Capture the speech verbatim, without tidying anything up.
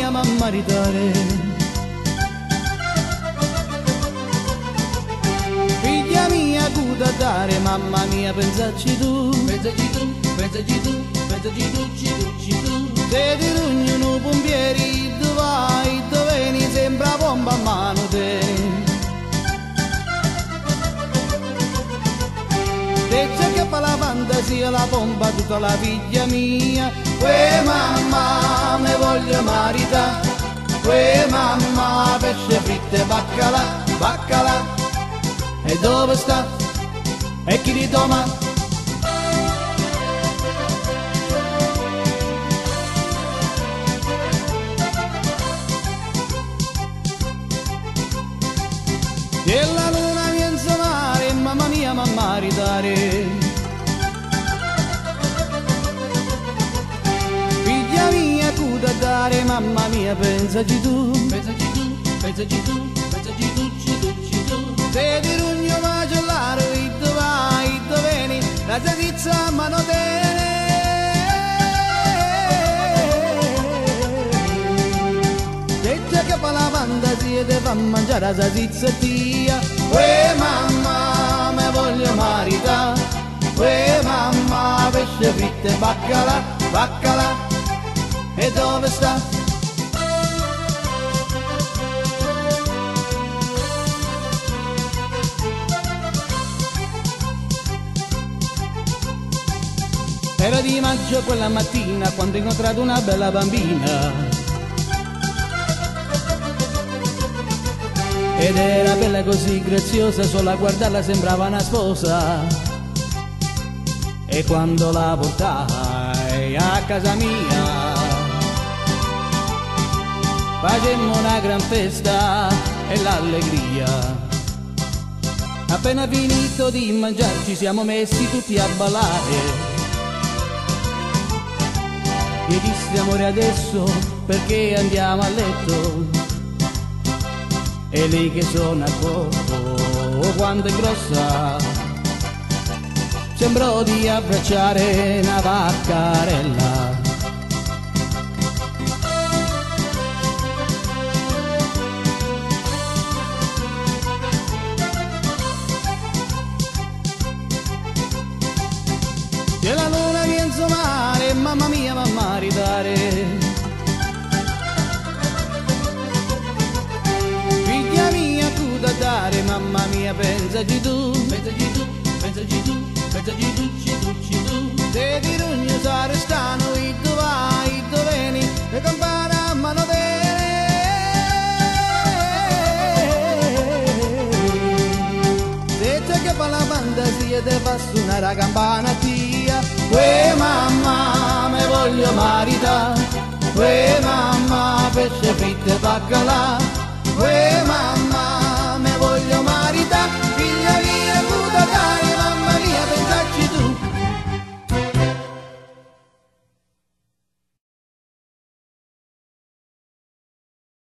mia ma maritare. Figlia mia cu da dare, mamma mia pensaci tu. Pensaci tu, pensaci tu, pensaci tu, ci tu, ci tu. Se ti rugnano pompieri, dove vai, dove vieni, sembra bomba a mano te. Se c'è che fa la fantasia, la bomba tutta la figlia mia. Ue mamma, me voglio marità. Ue mamma, pesce fritto e baccalà, baccalà. E dove sta? E chi li toma? E la luna viene a mare, mamma mia, ma maritare. Figlia mia, tu da dare, mamma mia, pensaci tu. Pensaci tu, pensaci tu, pensaci tu, ci tu, ci tu. Se ti rugno macellare, dove vai, dove vieni, la salsiccia a mano te. Che fa la fantasia te fa mangiare la salsiccia tia. Ue mamma, me voglio marità. Ue mamma, pesce fritto e baccalà, baccalà. E dove sta? Era di maggio quella mattina quando ho incontrato una bella bambina. Ed era bella così graziosa, solo a guardarla sembrava una sposa. E quando la portai a casa mia, facemmo una gran festa e l'allegria. Appena finito di mangiare ci siamo messi tutti a ballare. E disse amore adesso perché andiamo a letto. E lei che suona poco quando è grossa sembrò di abbracciare una vaccarella. E la luna viene a mare, mamma mia, ma maritare. Dare, mamma mia, pensaci tu, pensaci tu, pensaci tu, pensaci tu, ci tu, ci tu. Se ti rugno sa restano, i dove vai, dove vieni, le campane a mano te. Se c'è che fa la fantasia, te fa suonare la campana tia. Ue mamma, me voglio marità. Ue mamma, pesce fritto e baccalà. Ue mamma, me voglio marità.